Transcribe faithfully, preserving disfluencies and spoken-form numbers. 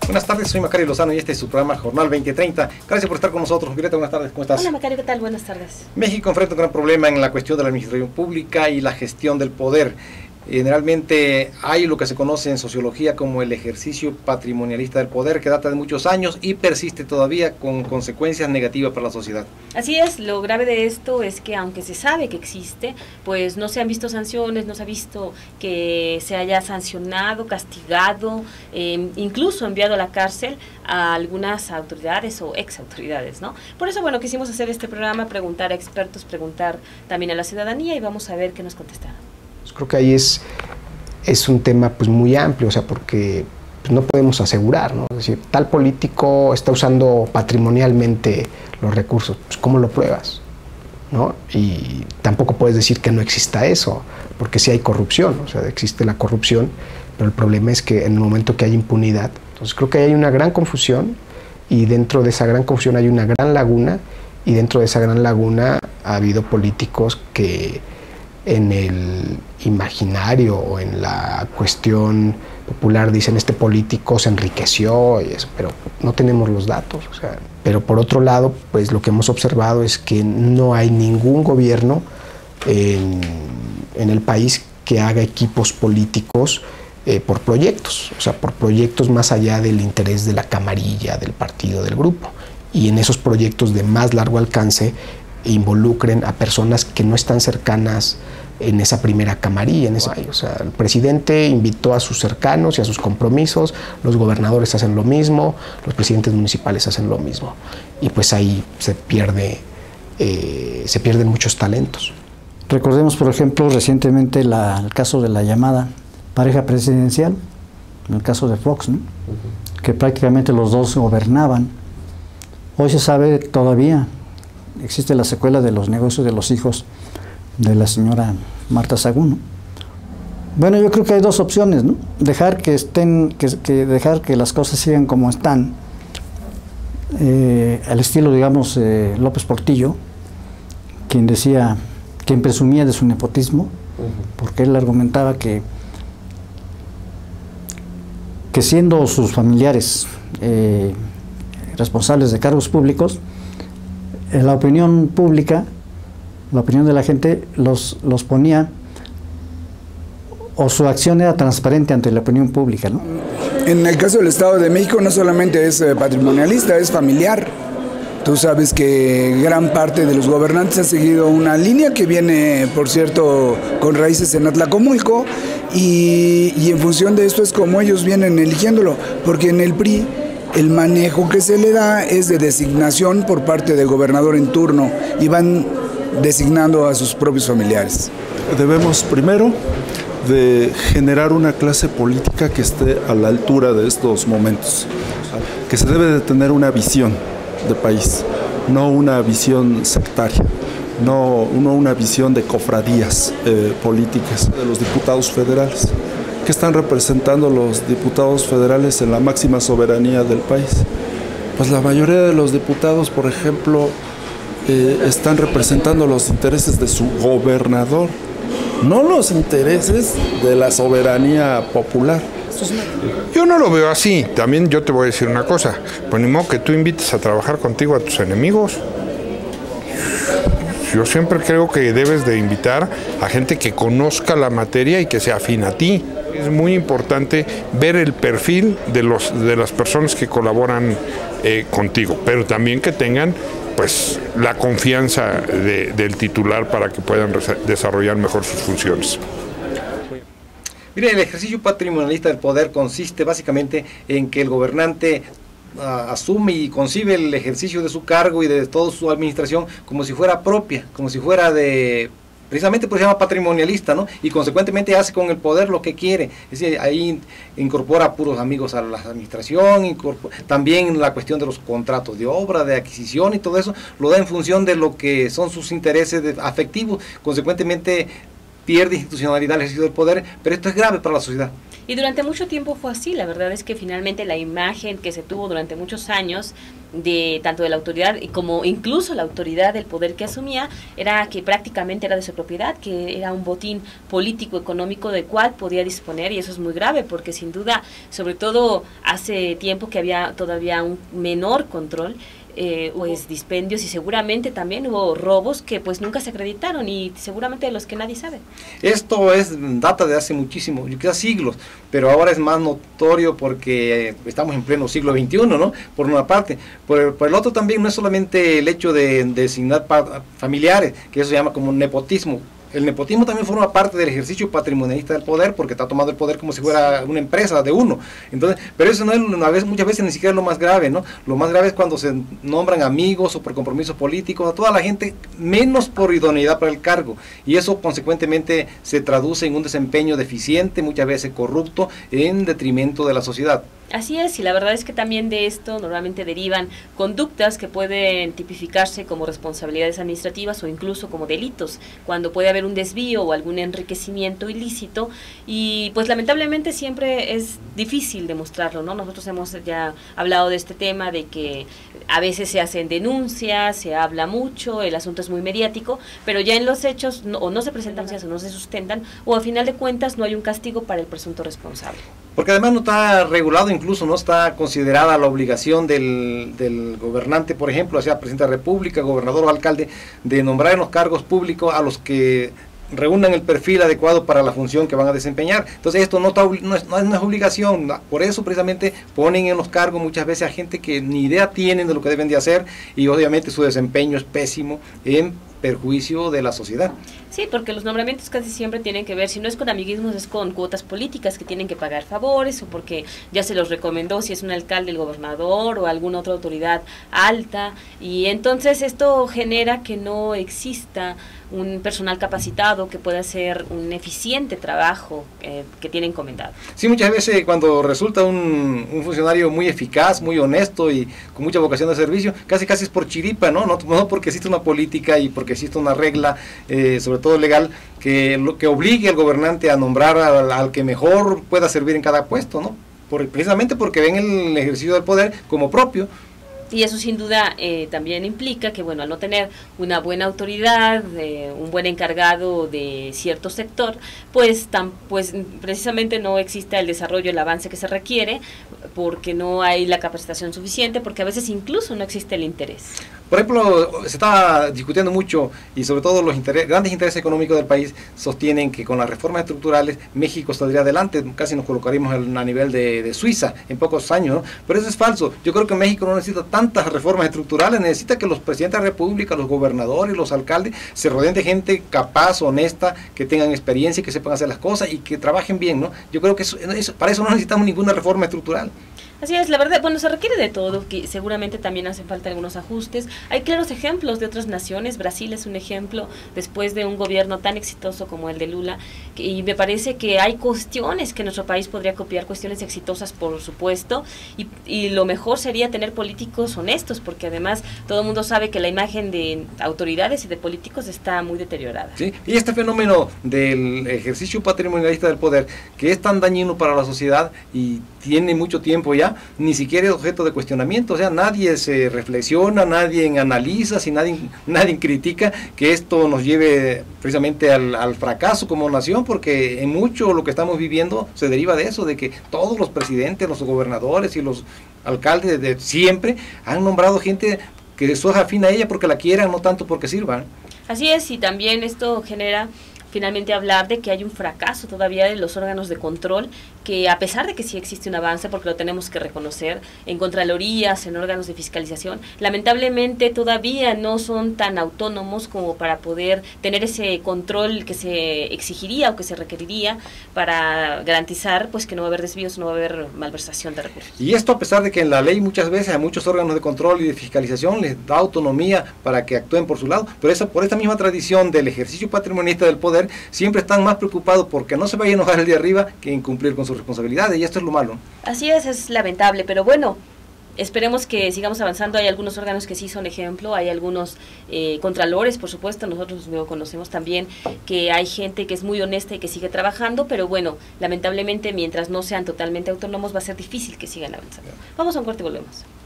Buenas tardes, soy Macario Lozano y este es su programa Jornal veinte treinta. Gracias por estar con nosotros. Violeta, buenas tardes, ¿cómo estás? Hola Macario, ¿qué tal? Buenas tardes. México enfrenta un gran problema en la cuestión de la administración pública y la gestión del poder. Generalmente hay lo que se conoce en sociología como el ejercicio patrimonialista del poder, que data de muchos años y persiste todavía con consecuencias negativas para la sociedad. Así es, lo grave de esto es que aunque se sabe que existe, pues no se han visto sanciones, no se ha visto que se haya sancionado, castigado, eh, incluso enviado a la cárcel a algunas autoridades o ex autoridades, ¿no? Por eso, bueno, quisimos hacer este programa, preguntar a expertos, preguntar también a la ciudadanía y vamos a ver qué nos contestaron. Creo que ahí es, es un tema pues muy amplio, o sea, porque pues, no podemos asegurar, ¿no? Es decir, tal político está usando patrimonialmente los recursos, pues ¿cómo lo pruebas? ¿No? Y tampoco puedes decir que no exista eso, porque sí hay corrupción, o sea, existe la corrupción, pero el problema es que en el momento que hay impunidad, entonces creo que hay una gran confusión y dentro de esa gran confusión hay una gran laguna y dentro de esa gran laguna ha habido políticos que en el imaginario o en la cuestión popular dicen este político se enriqueció y eso, pero no tenemos los datos, o sea, pero por otro lado, pues lo que hemos observado es que no hay ningún gobierno en, en el país que haga equipos políticos eh, por proyectos, o sea, por proyectos más allá del interés de la camarilla, del partido, del grupo, y en esos proyectos de más largo alcance involucren a personas que no están cercanas en esa primera camarilla, en ese país. O sea, el presidente invitó a sus cercanos y a sus compromisos, los gobernadores hacen lo mismo, los presidentes municipales hacen lo mismo, y pues ahí se pierde, eh, se pierden muchos talentos. Recordemos, por ejemplo, recientemente la, el caso de la llamada pareja presidencial, en el caso de Fox, ¿no? Uh-huh. Que prácticamente los dos gobernaban. Hoy se sabe todavía, existe la secuela de los negocios de los hijos de la señora Marta Sagún, ¿no? Bueno, yo creo que hay dos opciones, ¿no? Dejar que estén, que, que dejar que las cosas sigan como están, eh, al estilo, digamos, eh, López Portillo, quien decía, quien presumía de su nepotismo, uh-huh. porque él argumentaba que, que siendo sus familiares eh, responsables de cargos públicos, en la opinión pública, la opinión de la gente los, los ponía, o su acción era transparente ante la opinión pública, ¿no? En el caso del Estado de México no solamente es patrimonialista, es familiar. Tú sabes que gran parte de los gobernantes ha seguido una línea que viene, por cierto, con raíces en Atlacomulco, y, y en función de esto es como ellos vienen eligiéndolo, porque en el P R I el manejo que se le da es de designación por parte del gobernador en turno y van designando a sus propios familiares. Debemos primero de generar una clase política que esté a la altura de estos momentos, que se debe de tener una visión de país, no una visión sectaria, no, no una visión de cofradías eh, políticas de los diputados federales. ¿Qué están representando los diputados federales en la máxima soberanía del país? Pues la mayoría de los diputados, por ejemplo, eh, están representando los intereses de su gobernador, no los intereses de la soberanía popular. Yo no lo veo así. También yo te voy a decir una cosa. Pues ni modo que tú invites a trabajar contigo a tus enemigos. Yo siempre creo que debes de invitar a gente que conozca la materia y que sea afín a ti. Es muy importante ver el perfil de, los, de las personas que colaboran eh, contigo, pero también que tengan pues la confianza de, del titular para que puedan desarrollar mejor sus funciones. Mire, el ejercicio patrimonialista del poder consiste básicamente en que el gobernante uh, asume y concibe el ejercicio de su cargo y de toda su administración como si fuera propia, como si fuera de... Precisamente por eso se llama patrimonialista, ¿no? Y consecuentemente hace con el poder lo que quiere. Es decir, ahí incorpora puros amigos a la administración, también la cuestión de los contratos de obra, de adquisición y todo eso, lo da en función de lo que son sus intereses de, afectivos. Consecuentemente pierde institucionalidad el ejercicio del poder, pero esto es grave para la sociedad. Y durante mucho tiempo fue así. La verdad es que finalmente la imagen que se tuvo durante muchos años de tanto de la autoridad como incluso la autoridad del poder que asumía era que prácticamente era de su propiedad, que era un botín político económico del cual podía disponer, y eso es muy grave porque sin duda, sobre todo hace tiempo que había todavía un menor control, Eh, pues dispendios, y seguramente también hubo robos que pues nunca se acreditaron, y seguramente de los que nadie sabe. Esto es data de hace muchísimo, quizás siglos, pero ahora es más notorio porque estamos en pleno siglo veintiuno, ¿no? Por una parte. Por, por el otro también no es solamente el hecho de, de designar familiares, que eso se llama como nepotismo. El nepotismo también forma parte del ejercicio patrimonialista del poder, porque está tomando el poder como si fuera una empresa de uno. Entonces, pero eso no es, una vez, muchas veces ni siquiera es lo más grave, ¿no? Lo más grave es cuando se nombran amigos o por compromisos políticos a toda la gente, menos por idoneidad para el cargo. Y eso consecuentemente se traduce en un desempeño deficiente, muchas veces corrupto, en detrimento de la sociedad. Así es, y la verdad es que también de esto normalmente derivan conductas que pueden tipificarse como responsabilidades administrativas o incluso como delitos, cuando puede haber un desvío o algún enriquecimiento ilícito, y pues lamentablemente siempre es difícil demostrarlo, ¿no? Nosotros hemos ya hablado de este tema, de que a veces se hacen denuncias, se habla mucho, el asunto es muy mediático, pero ya en los hechos no, o no se presentan denuncias o no se sustentan, o a final de cuentas no hay un castigo para el presunto responsable. Porque además no está regulado, incluso no está considerada la obligación del, del gobernante, por ejemplo, sea presidente de la República, gobernador o alcalde, de nombrar en los cargos públicos a los que reúnan el perfil adecuado para la función que van a desempeñar. Entonces esto no, está, no, es, no es obligación, por eso precisamente ponen en los cargos muchas veces a gente que ni idea tienen de lo que deben de hacer, y obviamente su desempeño es pésimo en perjuicio de la sociedad. Sí, porque los nombramientos casi siempre tienen que ver, si no es con amiguismos, es con cuotas políticas que tienen que pagar favores, o porque ya se los recomendó si es un alcalde, el gobernador o alguna otra autoridad alta, y entonces esto genera que no exista un personal capacitado que pueda hacer un eficiente trabajo eh, que tiene encomendado. Sí, muchas veces cuando resulta un, un funcionario muy eficaz, muy honesto y con mucha vocación de servicio, casi casi es por chiripa, ¿no? No, no porque existe una política y porque existe una regla, eh, sobre todo legal, que, lo, que obligue al gobernante a nombrar al, al que mejor pueda servir en cada puesto, ¿no? Por, precisamente porque ven el ejercicio del poder como propio. Y eso sin duda eh, también implica que, bueno, al no tener una buena autoridad, eh, un buen encargado de cierto sector, pues, tan, pues precisamente no existe el desarrollo, el avance que se requiere, porque no hay la capacitación suficiente, porque a veces incluso no existe el interés. Por ejemplo, se está discutiendo mucho, y sobre todo los interés, grandes intereses económicos del país sostienen que con las reformas estructurales México saldría adelante, casi nos colocaríamos a nivel de, de Suiza en pocos años, ¿no? Pero eso es falso. Yo creo que México no necesita tantas reformas estructurales, necesita que los presidentes de la República, los gobernadores y los alcaldes se rodeen de gente capaz, honesta, que tengan experiencia y que sepan hacer las cosas y que trabajen bien, ¿no? Yo creo que eso, eso, para eso no necesitamos ninguna reforma estructural. Así es, la verdad, bueno, se requiere de todo, que seguramente también hacen falta algunos ajustes. Hay claros ejemplos de otras naciones, Brasil es un ejemplo, después de un gobierno tan exitoso como el de Lula, que, y me parece que hay cuestiones que nuestro país podría copiar, cuestiones exitosas por supuesto, y, y lo mejor sería tener políticos honestos, porque además todo el mundo sabe que la imagen de autoridades y de políticos está muy deteriorada. Sí, y este fenómeno del ejercicio patrimonialista del poder, que es tan dañino para la sociedad y tiene mucho tiempo ya, ni siquiera es objeto de cuestionamiento, o sea, nadie se reflexiona, nadie analiza, si nadie, nadie critica que esto nos lleve precisamente al, al fracaso como nación, porque en mucho lo que estamos viviendo se deriva de eso, de que todos los presidentes, los gobernadores y los alcaldes de siempre han nombrado gente que es afín a ella porque la quieran, no tanto porque sirvan. Así es, y también esto genera finalmente hablar de que hay un fracaso todavía de los órganos de control, que a pesar de que sí existe un avance, porque lo tenemos que reconocer, en contralorías, en órganos de fiscalización, lamentablemente todavía no son tan autónomos como para poder tener ese control que se exigiría o que se requeriría para garantizar pues que no va a haber desvíos, no va a haber malversación de recursos. Y esto a pesar de que en la ley muchas veces a muchos órganos de control y de fiscalización les da autonomía para que actúen por su lado, pero esa, por esta misma tradición del ejercicio patrimonialista del poder, siempre están más preocupados porque no se vaya a enojar el de arriba que en cumplir con sus responsabilidades, y esto es lo malo. Así es, es lamentable, pero bueno, esperemos que sigamos avanzando. Hay algunos órganos que sí son ejemplo, hay algunos eh, contralores, por supuesto, nosotros lo conocemos también, que hay gente que es muy honesta y que sigue trabajando, pero bueno, lamentablemente mientras no sean totalmente autónomos va a ser difícil que sigan avanzando. Vamos a un corte y volvemos.